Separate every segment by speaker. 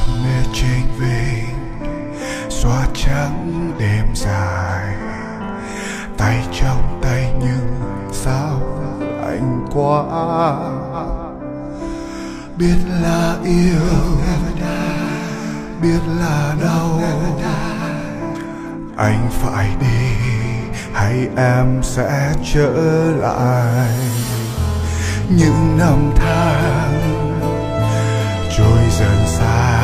Speaker 1: mê trên vinh xóa trắng đêm dài, tay trong tay nhưng sao anh quá. Biết là yêu, biết là đau, anh phải đi hay em sẽ trở lại. Những năm tháng trôi dần xa,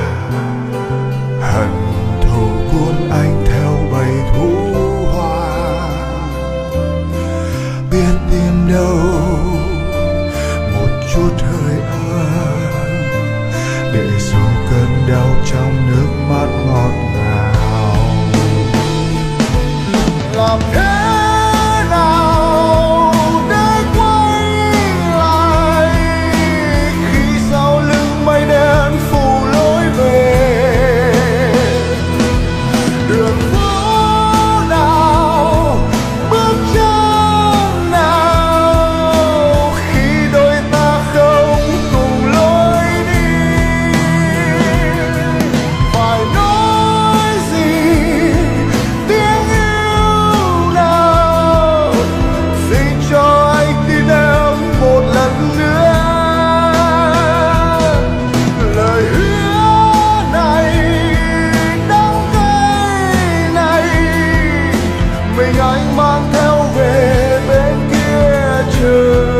Speaker 1: hận thù cuốn anh theo bầy thú hoa. Biết tìm đâu một chút hơi ấm để dù cơn đau trong nước mắt ngọt ngào. Làm thế nào để quay lại khi sau lưng mây đen phủ lối về? Đường phố nào, bước chân nào khi đôi ta không cùng lối đi? Phải nói gì tiếng yêu nào, xin cho anh tin em một lần nữa. Lời hứa này đắng cay này, mình anh mang theo về bên kia trời.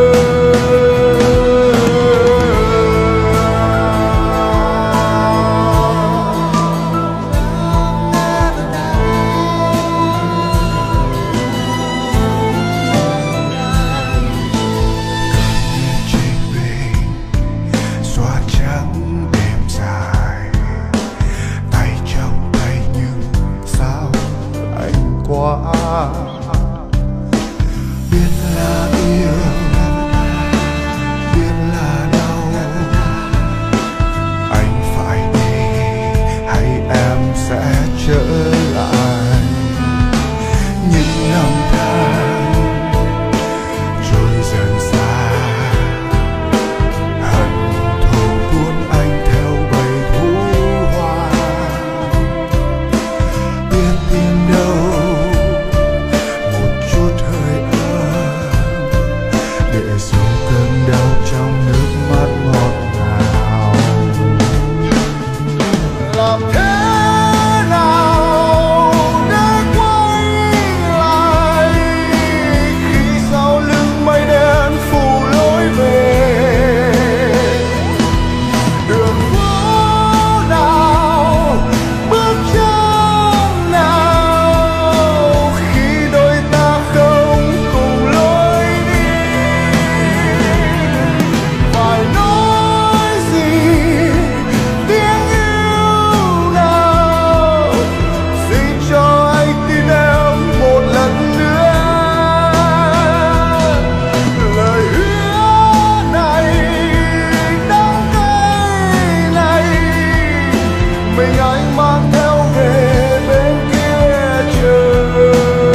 Speaker 1: Trên vinh xóa trắng đêm dài, tay trong tay nhưng sao anh quá. Biết là yêu, biết là đau, anh phải đi hay em sẽ trở lại. Những năm tháng trôi dần xa, hận thù cuốn anh theo bầy thú hoa. Biết tìm đâu một chút hơi ấm để dù cơn đau trong nước mắt ngọt ngào. Làm thế nào để quay lại khi sau lưng mây đen phủ lối về? Đường phố nào, bước chân nào khi đôi ta không cùng lối đi? Phải nói gì tiếng yêu nào, xin cho anh tin em một lần nữa. Lời hứa này đắng cay này, mình anh mang theo về bên kia trời.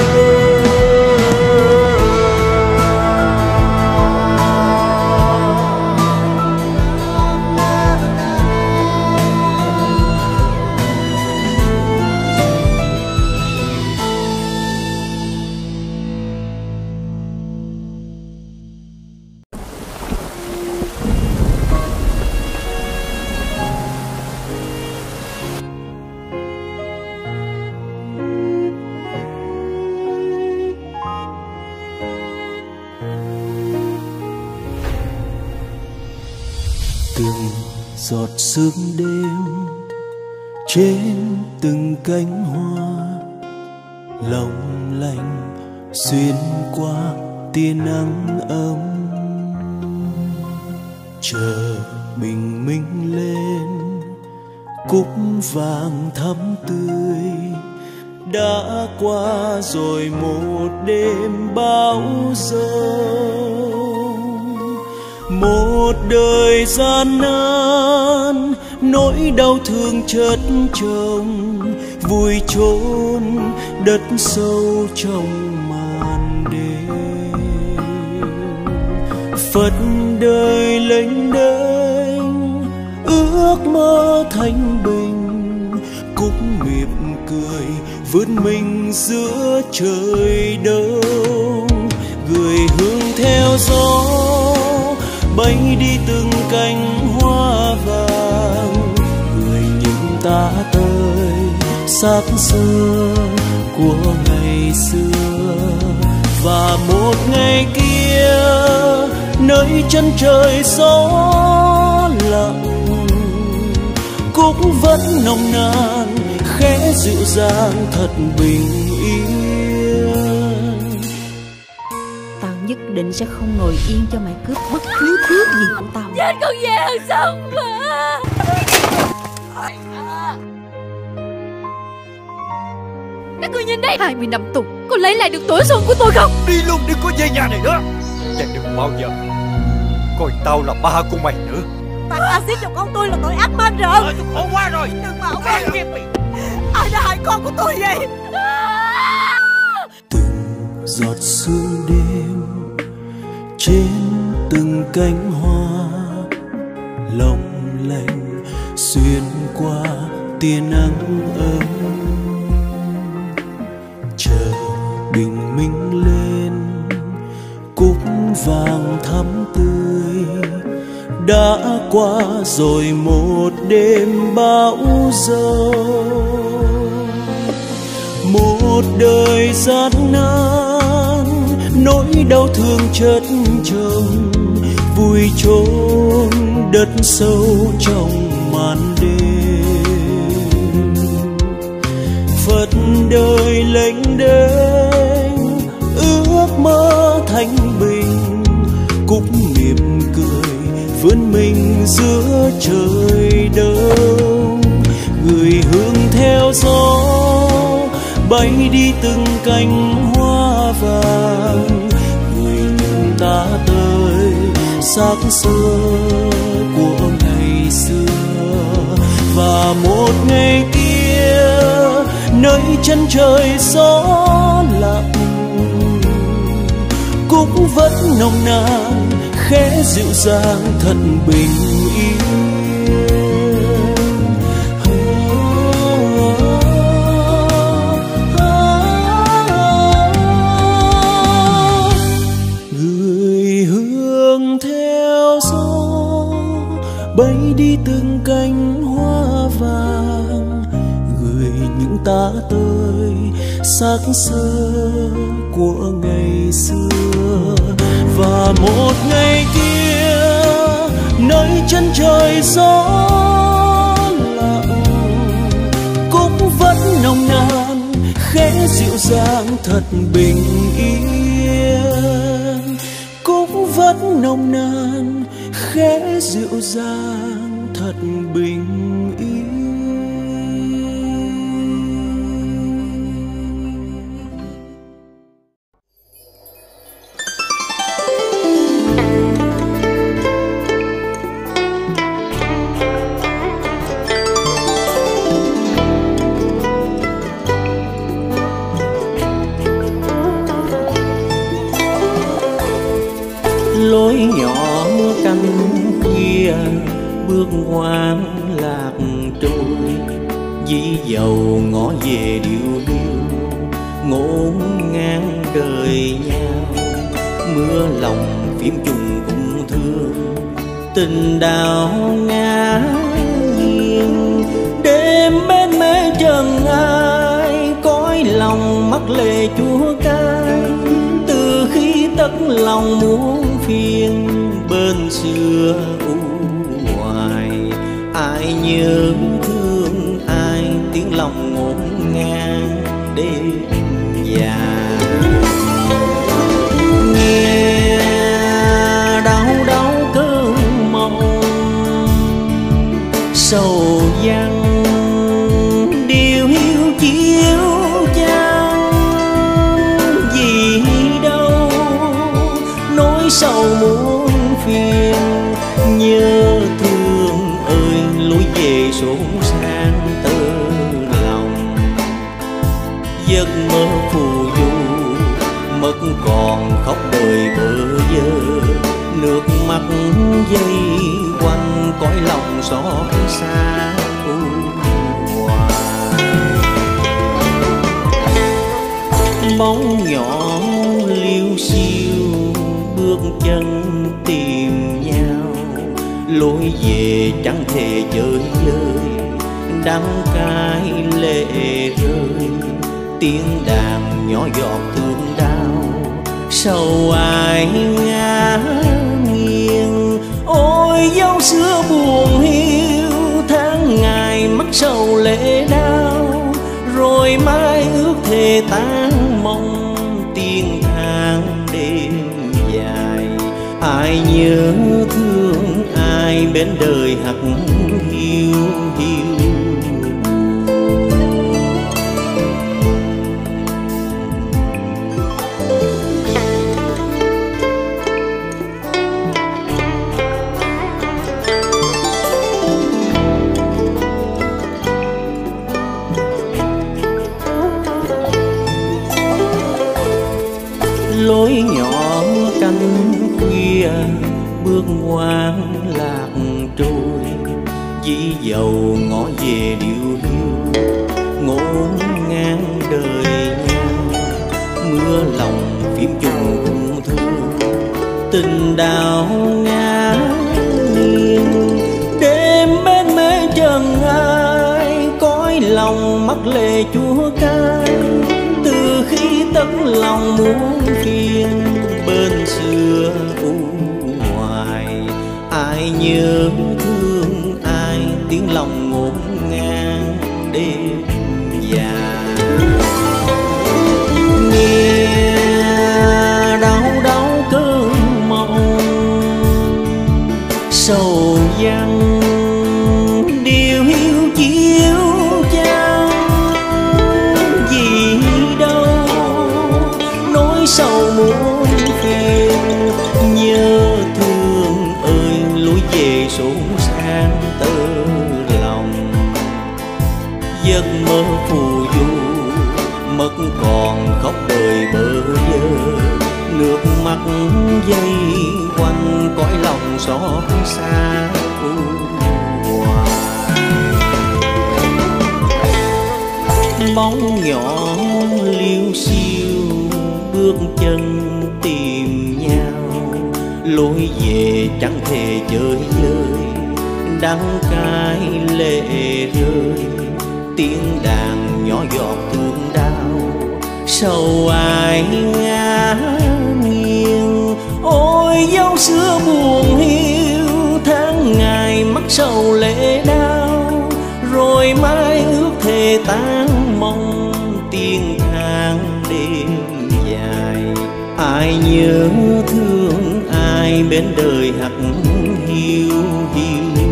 Speaker 2: Từng giọt sương đêm trên từng cánh hoa, long lanh xuyên qua tia nắng ấm. Chờ bình minh lên, cúc vàng thắm tươi. Đã qua rồi một đêm bão giông, một đời gian nan, nỗi đau thương chất chồng vùi chôn đất sâu trong màn đêm. Phật đời lênh đênh ước mơ thanh bình. Cúc mỉm cười vươn mình giữa trời đông, gửi hương theo gió bay đi từng cánh hoa vàng, gửi những tã tơi xác xơ của ngày xưa. Và một ngày kia nơi chân trời gió lặng, Cúc vẫn nồng nàn khẽ dịu dàng thật bình yên.
Speaker 3: Tao nhất định sẽ không ngồi yên cho mày cướp bất cứ thứ gì của tao.
Speaker 4: Chết con về hàng sông mà. Các ngươi nhìn đây, 20 năm tù, có lấy lại được tuổi xuân của tôi không?
Speaker 5: Đi luôn, đừng có về nhà này nữa. Và đừng bao giờ coi tao là ba của mày nữa.
Speaker 6: Tao axit vào con tôi là tội ác man rợ.
Speaker 5: Tôi khổ quá rồi.
Speaker 6: Đừng bảo mày. Ai đã hại con của tôi vậy?
Speaker 2: Từng giọt sương đêm trên từng cánh hoa long lanh xuyên qua tia nắng ấm, chờ bình minh lên cúc vàng thắm tươi. Đã qua rồi một đêm bão giông, một đời gian nan, nỗi đau thương chất chồng vùi chôn đất sâu trong màn đêm. Phật đời lênh đênh ước mơ thanh bình, Cúc mỉm cười vươn mình giữa trời đông, gửi hương theo gió bay đi từng cánh hoa vàng, gửi những tã tơi xác xơ của ngày xưa. Và một ngày kia nơi chân trời gió lặng, Cúc vẫn nồng nàn khẽ dịu dàng thật bình yên. Gửi hương theo gió bay đi từng cánh hoa vàng, gửi những tã tơi xác xơ của ngày xưa. Và một ngày kia nơi chân trời gió lặng, Cúc vẫn nồng nàn khẽ dịu dàng thật bình yên. Cúc vẫn nồng nàn khẽ dịu dàng thật bình yên.
Speaker 7: Lối nhỏ canh khuya bước ngoan lạc trôi, dĩ dầu ngõ về điêu hiu ngổn ngang đời nhau. Mưa lòng phím chung cũng thương tình đào ngã nghiêng, đêm bên mê trần ai cõi lòng mắt lệ chúa cay. Từ khi tất lòng muốn phiền bên xưa u hoài, ai nhớ thương ai tiếng lòng ngổn ngang đêm dài. Nghe đau đau cơn mộng sầu vắng, điều hiu chiếu trăng vì đâu nỗi sầu muôn phiền. Nhớ thương ơi lối về xốn sang tơ lòng, giấc mơ phù du mất còn khóc đời bơ vơ. Nước mắt dây quanh cõi lòng xót xa u hoài. Bóng nhỏ liêu xiêu bước chân tìm nhau, lối về chẳng thể chơi vơi, đắng cay lệ rơi, tiếng đàn nhỏ giọt thương đau, sầu ai ngã nghiêng. Ôi dấu xưa buồn hiu, tháng ngày mắc sầu lệ đau, rồi mai ước thề tan mong tiếng tháng đêm dài. Ai nhớ thương ai bên đời hắt hiu hiu. Lối nhỏ canh khuya bước ngoan lạc trôi, dĩ dầu ngõ về điệu hiu, ngổn ngang đời nhau. Mưa lòng phím chung cung thương, tình đào ngã nghiêng. Đêm bên mê trần ai, cõi lòng mắc lệ chúa cay. Từ khi tất lòng muốn phiền, bên xưa u hoài. Ai nhớ thương ai, tiếng lòng ngổn ngang đêm dài. Nghe đau đau cơn mộng, sầu vắng điều hiu chiếu trăng. Vì đâu nỗi sầu muôn phiền, nhớ thương ơi lối về sốn sang tơ lòng. Giấc mơ phù du mất còn khóc đời bơ vơ, nước mắt dây quanh cõi lòng xót xa u hoài. Bóng nhỏ liêu xiêu bước chân tìm nhau, lối về chẳng thể chơi vơi, đắng cay lệ rơi, tiếng đàn nhỏ giọt thương đau, sầu ai ngã nghiêng. Ôi dấu xưa buồn hiu, tháng ngày mắc sầu lệ đau, rồi mai ước thề tan mong tiếng tháng đêm dài. Ai nhớ thương ai bên đời hắt hiu hiu.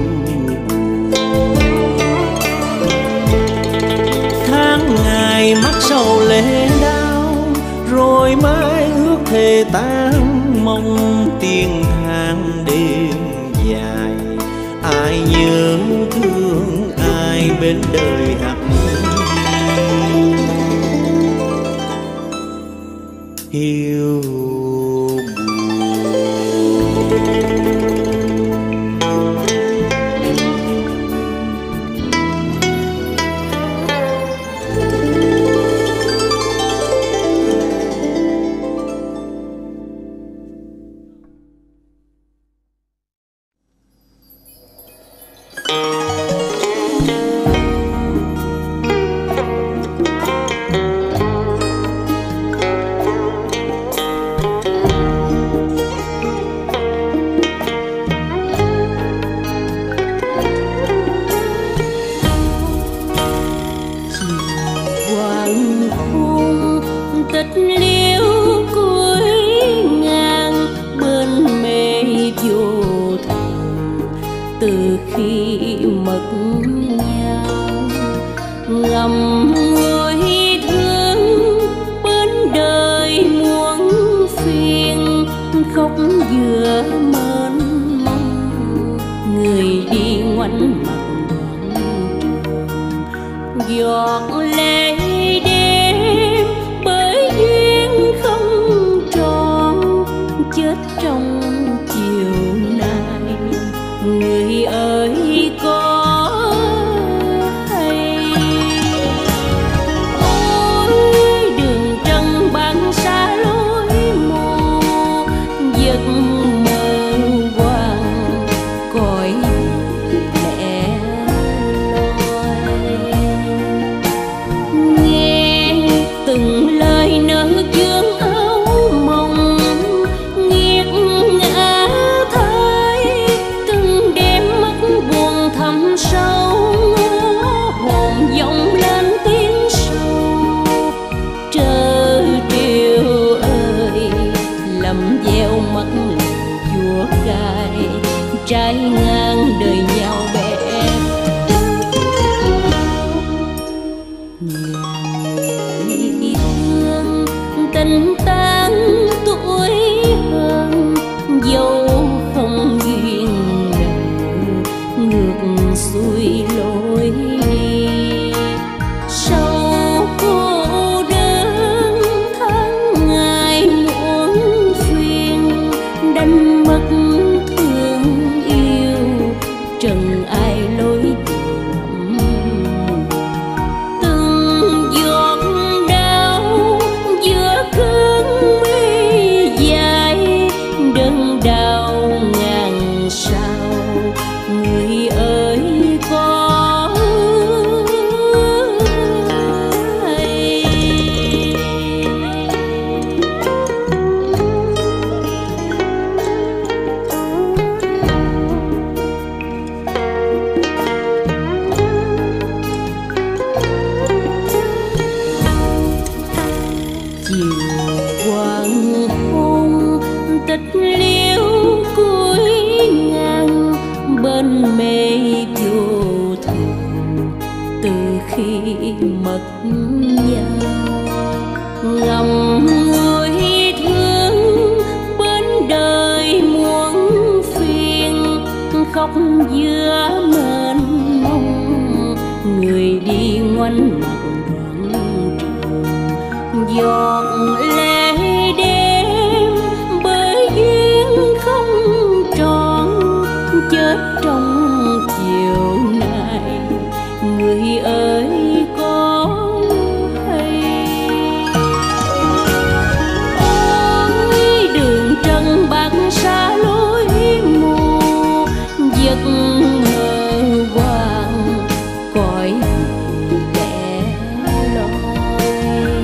Speaker 7: Tháng ngày mắc sầu lệ đau, rồi mai ước thề tan mong tiếng tháng đêm dài. Ai nhớ thương ai bên đời hắt hiu
Speaker 3: chết trong chiều nay. Người ơi từ khi mất nhau. Ngậm người thương bên đời muôn phiền, khóc giữa mênh mông người đi ngoảnh mặt đoạn trường. Giọt lệ đêm bởi duyên không tròn, chết trong chiều nay người ơi có hay. Ôi đường trần bạc xa lối mù, giấc mơ vàng cõi lẻ loi.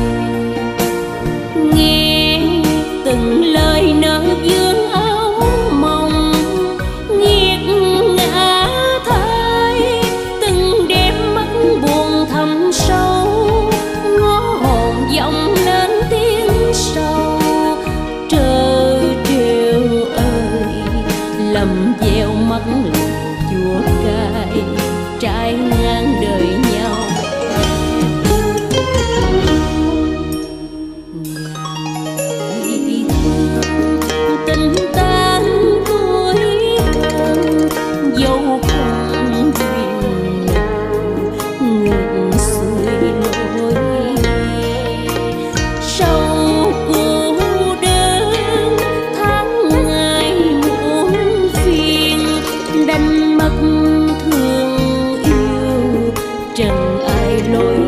Speaker 3: Nghe từng lời nỡ vương áo mộng, nghiệt ngã thay từng đêm mắt buồn thẳm sâu, ngó hồn vọng lên tiếng sầu. Trơ trêu ơi lầm gieo mắt lòng chúa cay, trái ngang đời nhau. Ngàn thương tình tan cuối cùng, dẫu không duyên nào ngược xuôi lối. Sau cô đơn tháng ngày muộn phiền, đánh mất thương yêu trần ai lối.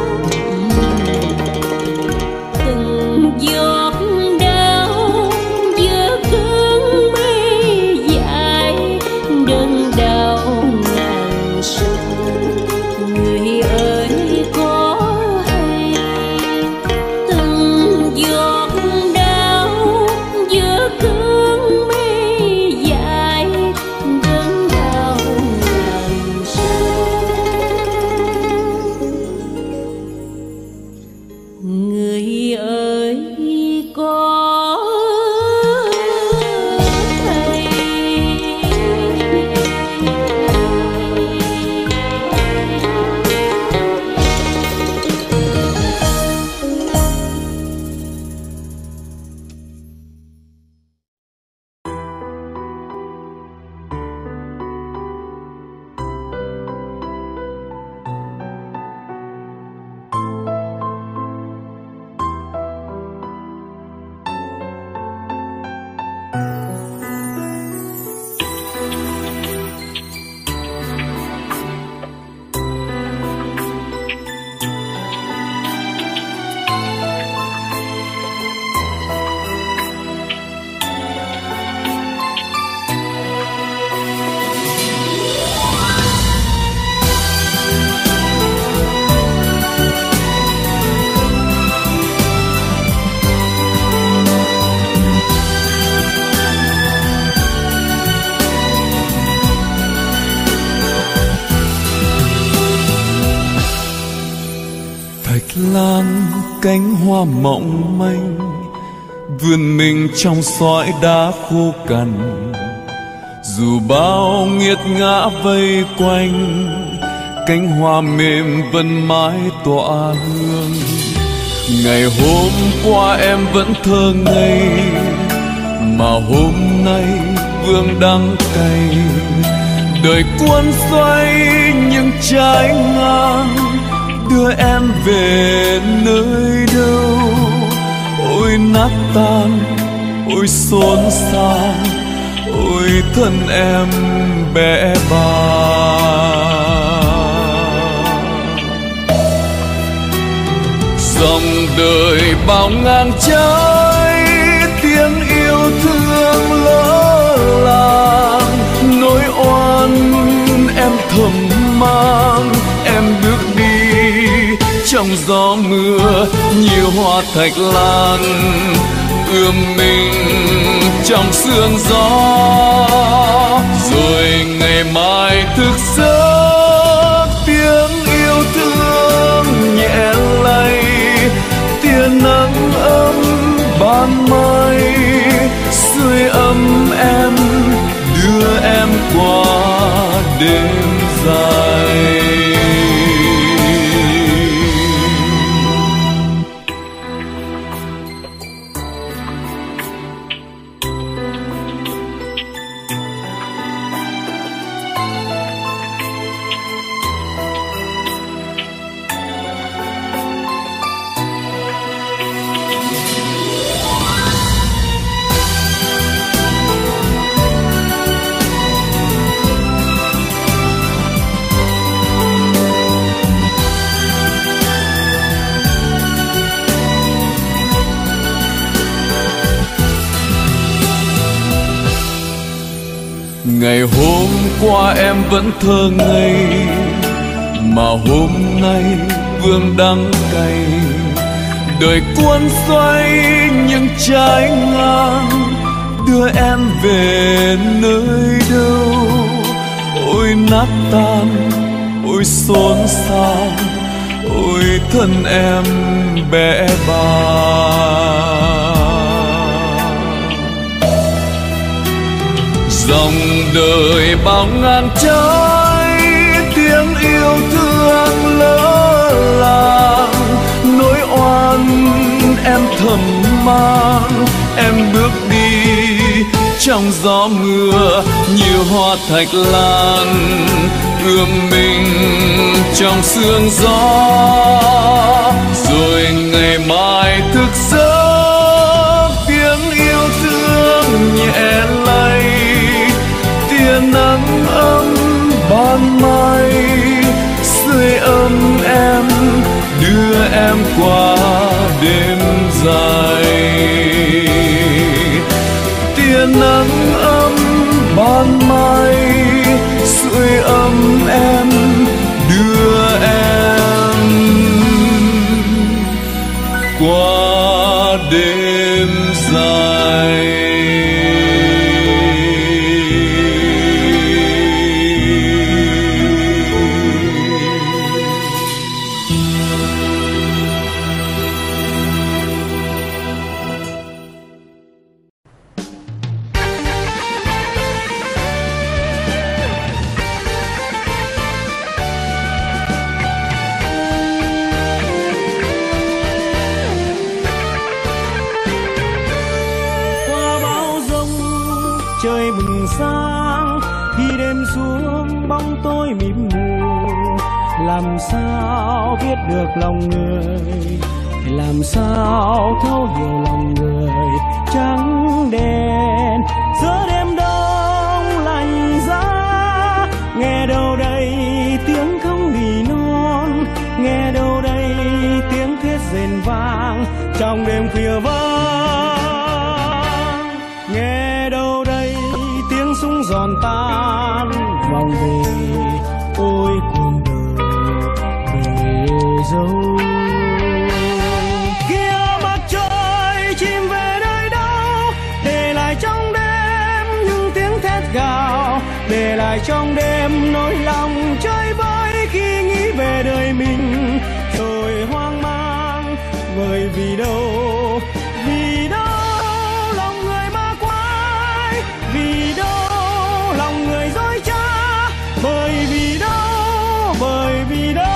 Speaker 3: Từng giọt đau giữa cơn mê dại, đơn đau ngàn sâu người ơi có hay. Từng giọt đau giữa cơn mê dại, đơn đau ngàn sâu người ơi có hay.
Speaker 1: Thạch Lan cánh hoa mộng manh, vươn mình trong sỏi đá khô cằn. Dù bao nghiệt ngã vây quanh, cánh hoa mềm vẫn mãi tỏa hương. Ngày hôm qua em vẫn thơ ngây, mà hôm nay vương đắng cay. Đời cuốn xoay những trái ngang, đưa em về nơi đâu. Ôi nát tan, ôi xốn xao, ôi thân em bẽ bàng. Dòng đời bao ngang trái, tiếng yêu thương lỡ làng. Nỗi oan em thầm mang, em bước đi trong gió mưa. Nhiều hoa thạch lan ươm mình trong sương gió. Rồi ngày mai thức giấc, tiếng yêu thương nhẹ lay. Tia nắng ấm ban mai sưởi ấm em, đưa em qua đêm dài. qua em vẫn thơ ngây, mà hôm nay vương đắng cay. Đời cuốn xoay những trái ngang, đưa em về nơi đâu. Ôi nát tan, ôi xốn xao, ôi thân em bẽ bàng. Dòng đời bao ngàn trái, tiếng yêu thương lỡ làng. Nỗi oan em thầm mang, em bước đi trong gió mưa như hoa thạch lan, ươm mình trong sương gió. Rồi ngày mai thức giấc, tiếng yêu thương nhẹ lay, tia nắng ấm ban mai sưởi ấm em, đưa em qua đêm dài. Tia nắng ấm ban mai sưởi ấm em, đưa em qua đêm dài.
Speaker 7: Trời bừng sáng khi đêm xuống bóng tối mịt mù. Làm sao biết được lòng người, làm sao thấu hiểu lòng người. Trắng đen giữa đêm đông lạnh giá, nghe đâu đây tiếng không nỉ non, nghe đâu đây tiếng thét rền vang trong đêm khuya vắng. Nghe đâu đây tiếng súng giòn tan vòng về, ôi cuộc đời về dấu. Kia mặt trời chìm về nơi đâu, để lại trong đêm những tiếng thét gào, để lại trong đêm nỗi lòng chơi vơi khi nghĩ về đời mình. Rồi hoang mang bởi vì đâu, vì đâu lòng người ma quái, vì đâu lòng người dối trá, bởi vì đâu, bởi vì đâu.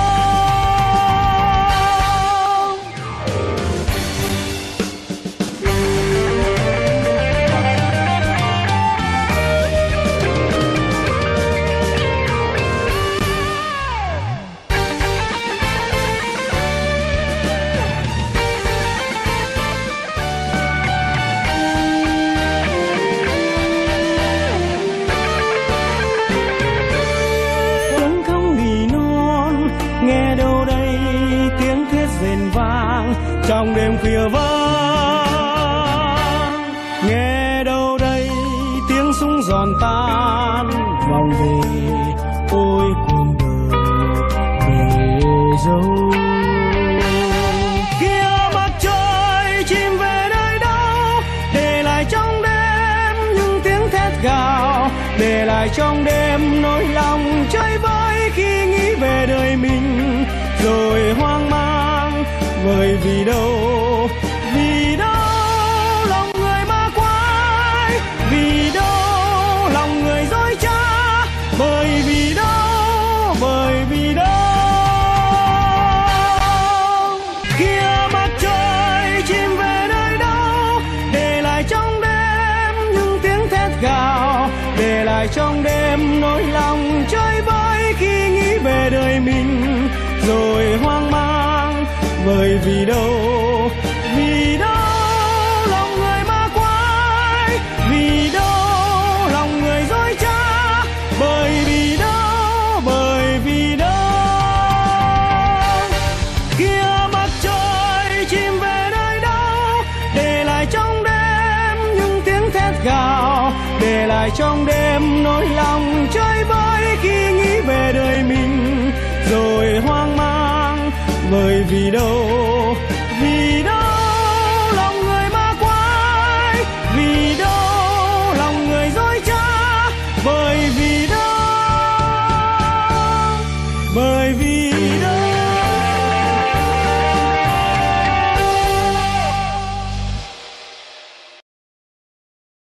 Speaker 7: Nghe đâu đây tiếng thét rền vang trong đêm khuya vắng. Nghe đâu đây tiếng súng giòn tan vòng về, ôi cuộc đời về dấu. Kia mặt trời chìm về nơi đâu, để lại trong đêm những tiếng thét gào, để lại trong đêm nỗi lòng chơi vơi khi nghĩ về đời mình. Rồi hoang mang bởi vì đâu, vì đâu lòng người ma quái, vì đâu lòng người dối trá, bởi vì đâu, bởi vì đâu. Kia mặt trời chìm về nơi đâu, để lại trong đêm những tiếng thét gào, để lại trong đêm nỗi lòng chơi vơi khi nghĩ về đời mình. Rồi hoang mang bởi vì đâu, vì đâu lòng người ma quái, vì đâu lòng người dối trá, bởi vì đâu, bởi vì đâu. Kia mặt trời chìm về nơi đâu, để lại trong đêm những tiếng thét gào, để
Speaker 8: để lại trong đêm nỗi lòng chơi vơi khi nghĩ về đời mình rồi hoang mang. Bởi vì đâu lòng người ma quái, vì đâu lòng người dối trá, bởi vì